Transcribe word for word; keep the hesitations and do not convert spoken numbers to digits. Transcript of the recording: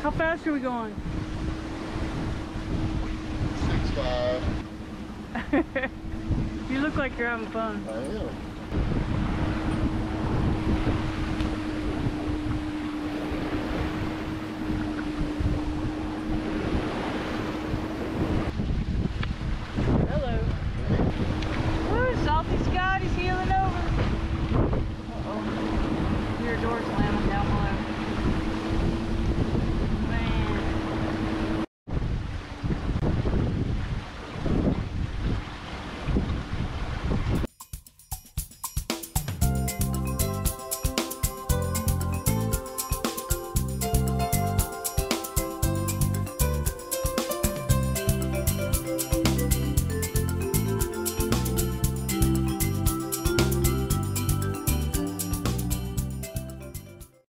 How fast are we going? six five. You look like you're having fun. I am.